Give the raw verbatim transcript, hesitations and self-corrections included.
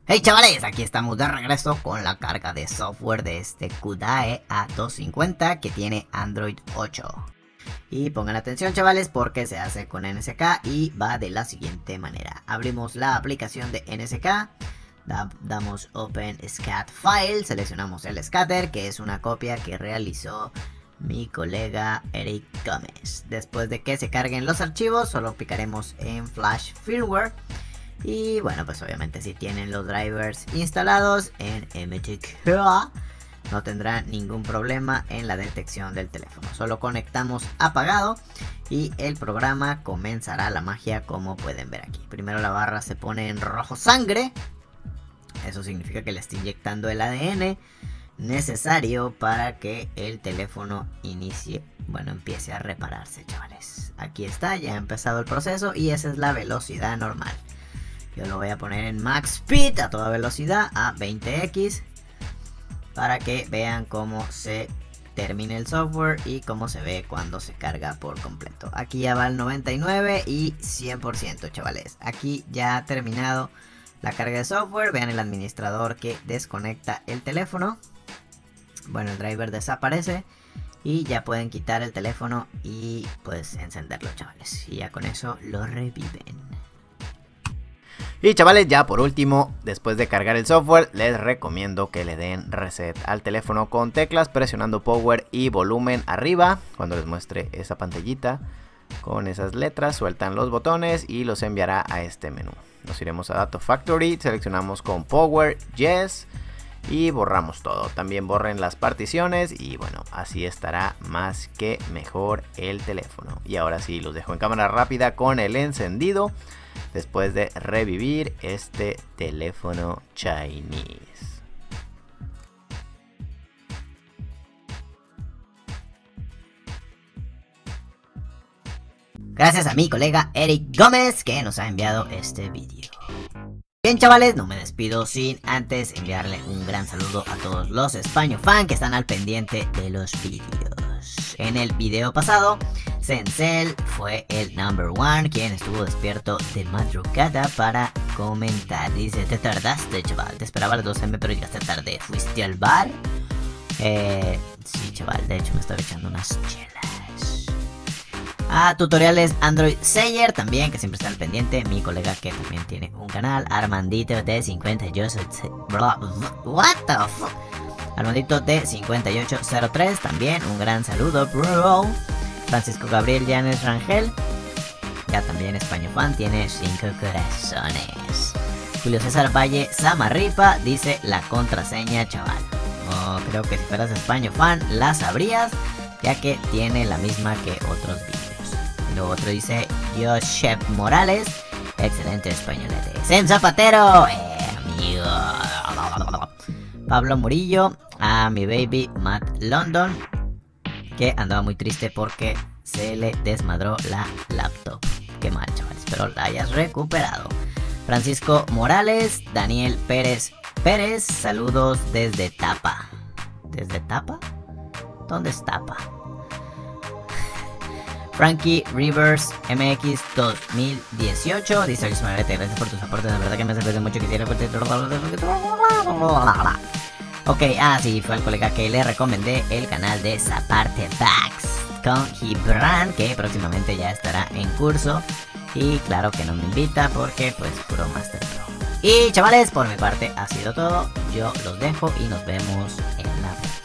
Hey chavales, aquí estamos de regreso con la carga de software de este Q D A E A doscientos cincuenta que tiene Android ocho. Y pongan atención chavales porque se hace con N S K y va de la siguiente manera. Abrimos la aplicación de N S K, da, damos Open Scat File, seleccionamos el scatter que es una copia que realizó mi colega Eric Gómez. Después de que se carguen los archivos solo picaremos en Flash Firmware. Y bueno, pues obviamente si tienen los drivers instalados en M T K no tendrán ningún problema en la detección del teléfono. Solo conectamos apagado y el programa comenzará la magia, como pueden ver aquí. Primero la barra se pone en rojo sangre. Eso significa que le está inyectando el A D N necesario para que el teléfono inicie, bueno, empiece a repararse, chavales. Aquí está, ya ha empezado el proceso y esa es la velocidad normal. Yo lo voy a poner en max speed a toda velocidad a veinte equis para que vean cómo se termina el software y cómo se ve cuando se carga por completo. Aquí ya va el noventa y nueve y cien por ciento, chavales. Aquí ya ha terminado la carga de software. Vean el administrador que desconecta el teléfono. Bueno, el driver desaparece y ya pueden quitar el teléfono y pues encenderlo, chavales. Y ya con eso lo reviven. Y chavales, ya por último, después de cargar el software, les recomiendo que le den reset al teléfono con teclas, presionando power y volumen arriba. Cuando les muestre esa pantallita con esas letras, sueltan los botones y los enviará a este menú. Nos iremos a Data Factory, seleccionamos con power, yes, y borramos todo. También borren las particiones y bueno, así estará más que mejor el teléfono. Y ahora sí, los dejo en cámara rápida con el encendido, después de revivir este teléfono Chinese. Gracias a mi colega Eric Gómez que nos ha enviado este vídeo. Bien chavales, no me despido sin antes enviarle un gran saludo a todos los Español fan que están al pendiente de los vídeos. En el video pasado, Zencel fue el number one, quien estuvo despierto de madrugada para comentar. Dice, te tardaste chaval, te esperaba a las doce eme pero llegaste tarde, ¿fuiste al bar? Eh, sí chaval, de hecho me estaba echando unas chelas. A tutoriales Android Sayer también, que siempre está al pendiente. Mi colega que también tiene un canal, Armandito de cincuenta y ocho. What the fuck? Armandito de cincuenta y ocho cero tres, también un gran saludo, bro. Francisco Gabriel Llanes Rangel, ya también Español fan, tiene cinco corazones. Julio César Valle Samarripa dice la contraseña, chaval. Oh, creo que si fueras Español fan la sabrías, ya que tiene la misma que otros vídeos. Lo otro dice Josep Morales, excelente españolete. Zen Zapatero, eh, amigo. Pablo Murillo, a mi baby Matt London, que andaba muy triste porque se le desmadró la laptop. Qué mal, chavales, espero la hayas recuperado. Francisco Morales, Daniel Pérez Pérez, saludos desde Tapa. ¿Desde Tapa? ¿Dónde es Tapa? Frankie Rivers M X dos mil dieciocho dice: gracias por tus aportes, de verdad que me hace perder mucho. Quisiera. Ok, ah, sí, fue el colega que le recomendé el canal de Zaparte Backs con Gibran, que próximamente ya estará en curso. Y claro que no me invita porque, pues, puro Master Pro. Y chavales, por mi parte ha sido todo. Yo los dejo y nos vemos en la próxima.